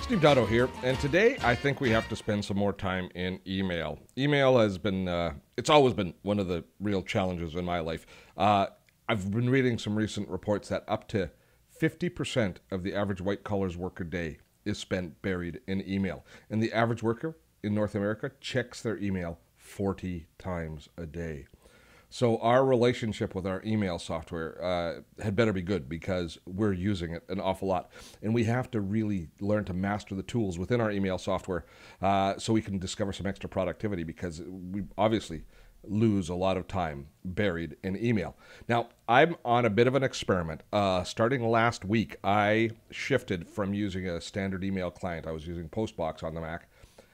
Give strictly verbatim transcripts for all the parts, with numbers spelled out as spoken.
Steve Dotto here, and today I think we have to spend some more time in email. Email has been, uh, it's always been one of the real challenges in my life. Uh, I've been reading some recent reports that up to fifty percent of the average white-collar worker day is spent buried in email. And the average worker in North America checks their email forty times a day. So our relationship with our email software uh, had better be good because we're using it an awful lot. And we have to really learn to master the tools within our email software uh, so we can discover some extra productivity, because we obviously lose a lot of time buried in email. Now, I'm on a bit of an experiment. Uh, starting last week, I shifted from using a standard email client. I was using Postbox on the Mac,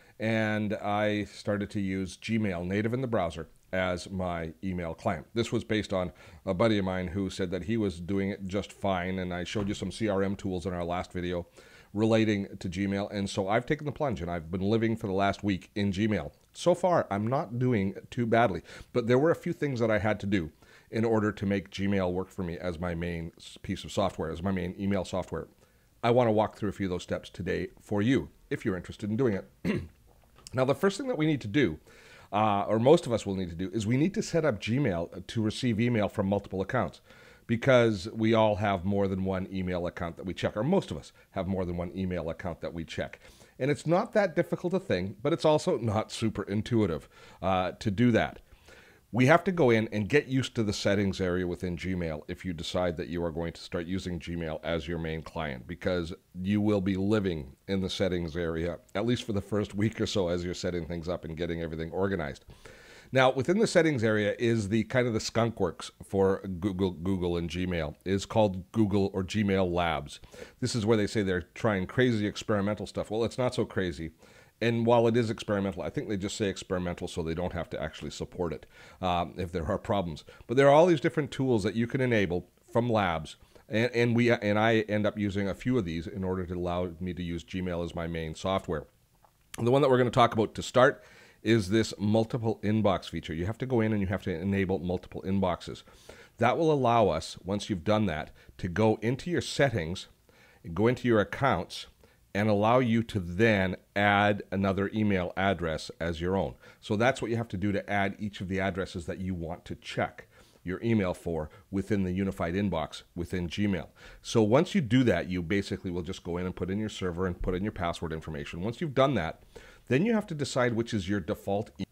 and I started to use Gmail native in the browser as my email client. This was based on a buddy of mine who said that he was doing it just fine, and I showed you some C R M tools in our last video relating to Gmail, and so I've taken the plunge, and I've been living for the last week in Gmail. So far, I'm not doing too badly, but there were a few things that I had to do in order to make Gmail work for me as my main piece of software, as my main email software. I want to walk through a few of those steps today for you, if you're interested in doing it. Now, the first thing that we need to do, Uh, or most of us will need to do, is we need to set up Gmail to receive email from multiple accounts, because we all have more than one email account that we check, or most of us have more than one email account that we check. And it's not that difficult a thing, but it's also not super intuitive uh, to do that. We have to go in and get used to the settings area within Gmail if you decide that you are going to start using Gmail as your main client, because you will be living in the settings area, at least for the first week or so, as you're setting things up and getting everything organized. Now, within the settings area is the kind of the skunk works for Google, Google and Gmail. It's called Google or Gmail Labs. This is where they say they're trying crazy experimental stuff. Well, it's not so crazy. And while it is experimental, I think they just say experimental so they don't have to actually support it um, if there are problems. But there are all these different tools that you can enable from Labs, and, and we and I end up using a few of these in order to allow me to use Gmail as my main software. And the one that we're going to talk about to start is this multiple inbox feature. You have to go in and you have to enable multiple inboxes. That will allow us, once you've done that, to go into your settings, go into your accounts, and allow you to then add another email address as your own. So that's what you have to do to add each of the addresses that you want to check your email for within the unified inbox within Gmail. So once you do that, you basically will just go in and put in your server and put in your password information. Once you've done that, then you have to decide which is your default email.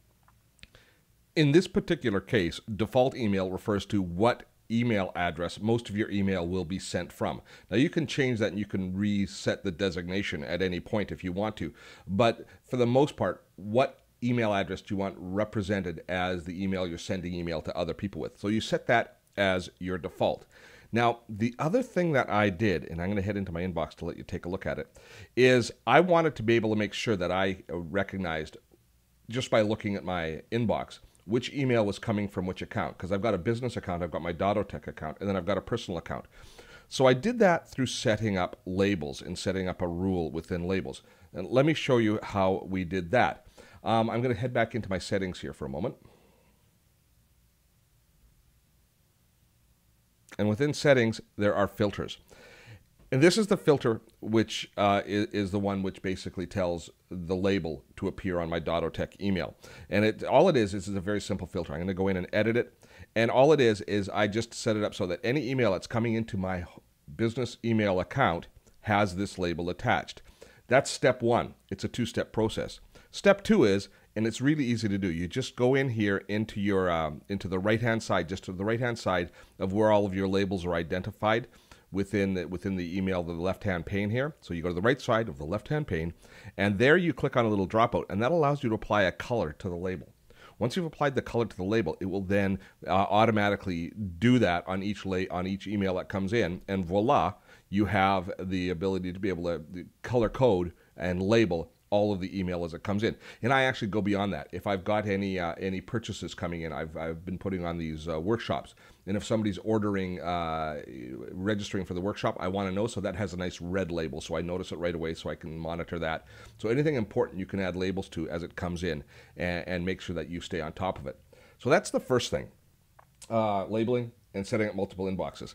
In this particular case, default email refers to what email address most of your email will be sent from. Now, you can change that and you can reset the designation at any point if you want to, but for the most part, what email address do you want represented as the email you're sending email to other people with? So you set that as your default. Now, the other thing that I did, and I'm going to head into my inbox to let you take a look at it, is I wanted to be able to make sure that I recognized, just by looking at my inbox, which email was coming from which account, because I've got a business account, I've got my Dottotech account, and then I've got a personal account. So I did that through setting up labels and setting up a rule within labels. And let me show you how we did that. Um, I'm going to head back into my settings here for a moment. And within settings, there are filters. And this is the filter which uh, is, is the one which basically tells the label to appear on my Dottotech email. And it, all it is, is a very simple filter. I'm going to go in and edit it. And all it is, is I just set it up so that any email that's coming into my business email account has this label attached. That's step one. It's a two-step process. Step two is, and it's really easy to do, you just go in here into your um, into the right-hand side, just to the right-hand side of where all of your labels are identified within the, within the email, the left-hand pane here. So you go to the right side of the left-hand pane, and there you click on a little dropout, and that allows you to apply a color to the label. Once you've applied the color to the label, it will then uh, automatically do that on each la on each email that comes in, and voila, you have the ability to be able to color code and label all of the email as it comes in. And I actually go beyond that. If I've got any uh, any purchases coming in, I've, I've been putting on these uh, workshops. And if somebody's ordering, uh, registering for the workshop, I want to know, so that has a nice red label, so I notice it right away so I can monitor that. So anything important you can add labels to as it comes in, and, and make sure that you stay on top of it. So that's the first thing, uh, labeling and setting up multiple inboxes.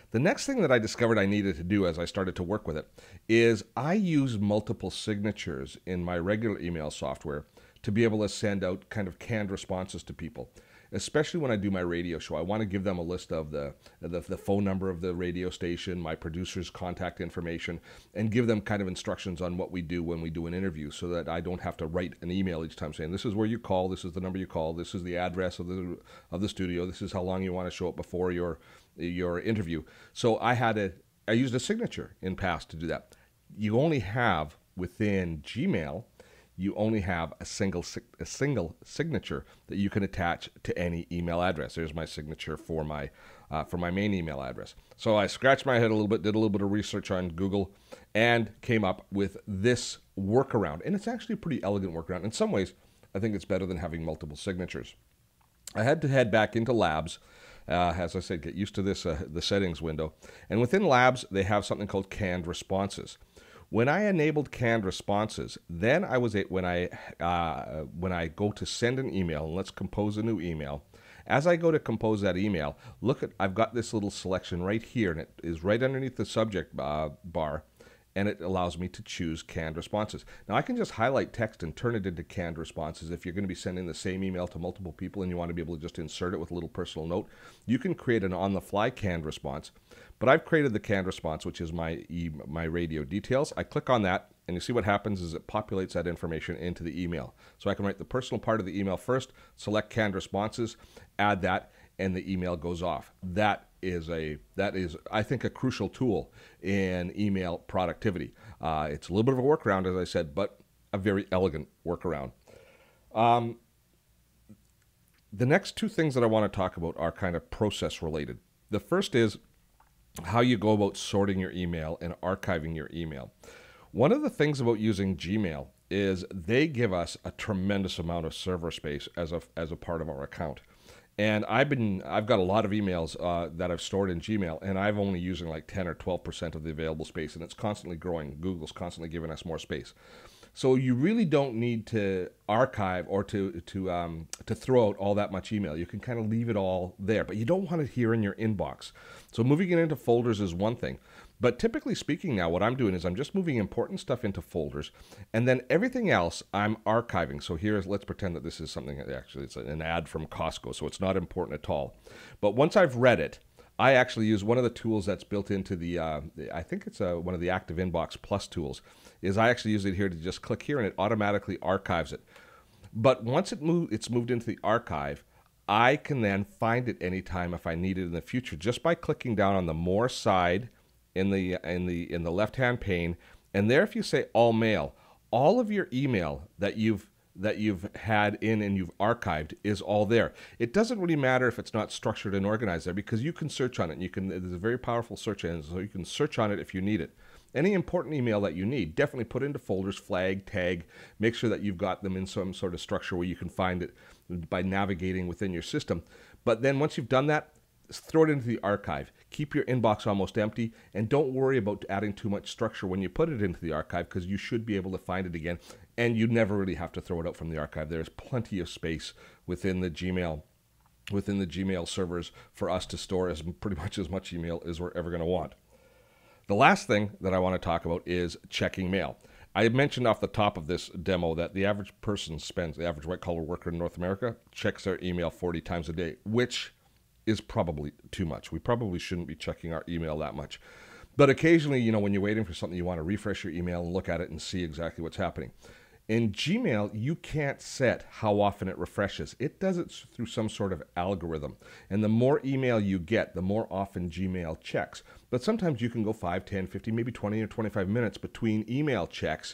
The next thing that I discovered I needed to do as I started to work with it is I use multiple signatures in my regular email software to be able to send out kind of canned responses to people. Especially when I do my radio show, I want to give them a list of the, the the phone number of the radio station, my producer's contact information, and give them kind of instructions on what we do when we do an interview, so that I don't have to write an email each time saying, this is where you call, this is the number you call, this is the address of the of the studio, this is how long you want to show up before your your interview. So I had a I used a signature in past to do that. You only have within Gmail, you only have a single a single signature that you can attach to any email address. There's my signature for my uh, for my main email address. So I scratched my head a little bit, did a little bit of research on Google, and came up with this workaround. And it's actually a pretty elegant workaround. In some ways, I think it's better than having multiple signatures. I had to head back into Labs. Uh, as I said, get used to this, uh, the settings window. And within Labs, they have something called canned responses. When I enabled canned responses, then I was when I uh, when I go to send an email, and let's compose a new email. As I go to compose that email, look at I've got this little selection right here, and it is right underneath the subject uh, bar, and it allows me to choose canned responses. Now I can just highlight text and turn it into canned responses. If you're going to be sending the same email to multiple people and you want to be able to just insert it with a little personal note, you can create an on-the-fly canned response. But I've created the canned response, which is my e my radio details. I click on that, and you see what happens is it populates that information into the email. So I can write the personal part of the email first, select canned responses, add that, and the email goes off. That is a that is I think a crucial tool in email productivity. Uh, it's a little bit of a workaround, as I said, but a very elegant workaround. Um, the next two things that I want to talk about are kind of process related. The first is how you go about sorting your email and archiving your email. One of the things about using Gmail is they give us a tremendous amount of server space as a as a part of our account. And I've been I've got a lot of emails uh, that I've stored in Gmail, and I'm only using like ten or twelve percent of the available space, and it's constantly growing. Google's constantly giving us more space. So you really don't need to archive or to to um, to throw out all that much email. You can kind of leave it all there, but you don't want it here in your inbox. So moving it into folders is one thing. But typically speaking now, what I'm doing is I'm just moving important stuff into folders, and then everything else I'm archiving. So here's, let's pretend that this is something that actually it's an ad from Costco, so it's not important at all. But once I've read it, I actually use one of the tools that's built into the, uh, I think it's uh, one of the Active Inbox Plus tools, is I actually use it here to just click here and it automatically archives it. But once it move, it's moved into the archive, I can then find it anytime if I need it in the future, just by clicking down on the More side in the in the in the left-hand pane, and there if you say All Mail, all of your email that you've that you've had in and you've archived is all there. It doesn't really matter if it's not structured and organized there, because you can search on it. And you can there's a very powerful search engine, so you can search on it if you need it. Any important email that you need, definitely put into folders, flag, tag, make sure that you've got them in some sort of structure where you can find it by navigating within your system. But then once you've done that, throw it into the archive. Keep your inbox almost empty, and don't worry about adding too much structure when you put it into the archive, because you should be able to find it again, and you never really have to throw it out from the archive. There's plenty of space within the Gmail within the Gmail servers for us to store as pretty much as much email as we're ever going to want. The last thing that I want to talk about is checking mail. I mentioned off the top of this demo that the average person spends, the average white-collar worker in North America, checks their email forty times a day, which is probably too much. We probably shouldn't be checking our email that much. But occasionally, you know, when you're waiting for something, you want to refresh your email and look at it and see exactly what's happening. In Gmail, you can't set how often it refreshes. It does it through some sort of algorithm. And the more email you get, the more often Gmail checks. But sometimes you can go five, ten, fifteen, maybe twenty or twenty-five minutes between email checks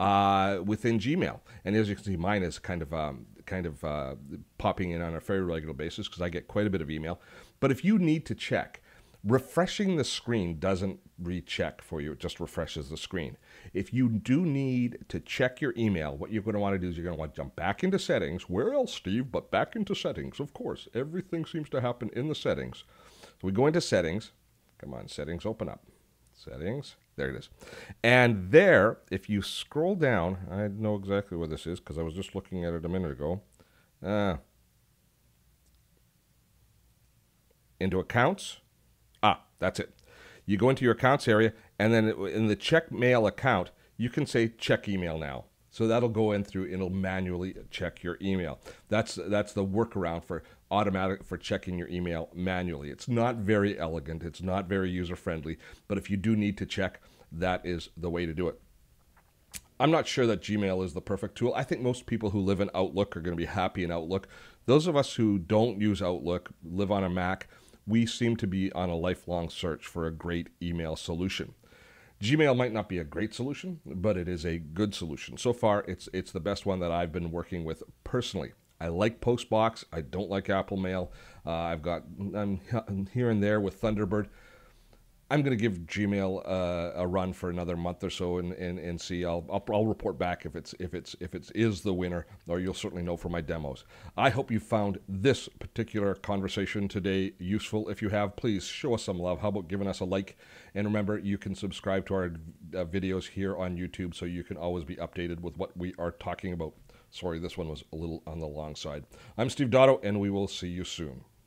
uh, within Gmail. And as you can see, mine is kind of um, kind of uh, popping in on a very regular basis because I get quite a bit of email. But if you need to check, refreshing the screen doesn't recheck for you. It just refreshes the screen. If you do need to check your email, what you're going to want to do is you're going to want to jump back into settings. Where else, Steve, but back into settings, of course. Everything seems to happen in the settings. So we go into settings. Come on, settings, open up. Settings, there it is. And there, if you scroll down, I know exactly where this is because I was just looking at it a minute ago. Uh, into accounts. Ah, that's it. You go into your accounts area, and then in the check mail account, you can say check email now. So that'll go in through, it'll manually check your email. That's that's the workaround for automatic, for checking your email manually. It's not very elegant, it's not very user-friendly, but if you do need to check, that is the way to do it. I'm not sure that Gmail is the perfect tool. I think most people who live in Outlook are going to be happy in Outlook. Those of us who don't use Outlook, live on a Mac, we seem to be on a lifelong search for a great email solution. Gmail might not be a great solution, but it is a good solution. So far, it's it's the best one that I've been working with personally. I like Postbox. I don't like Apple Mail. Uh, I've got I'm here and there with Thunderbird. I'm going to give Gmail uh, a run for another month or so and, and, and see. I'll, I'll I'll report back if it's if it's if it is the winner, or you'll certainly know from my demos. I hope you found this particular conversation today useful. If you have, please show us some love. How about giving us a like? And remember, you can subscribe to our uh, videos here on YouTube, so you can always be updated with what we are talking about. Sorry, this one was a little on the long side. I'm Steve Dotto, and we will see you soon.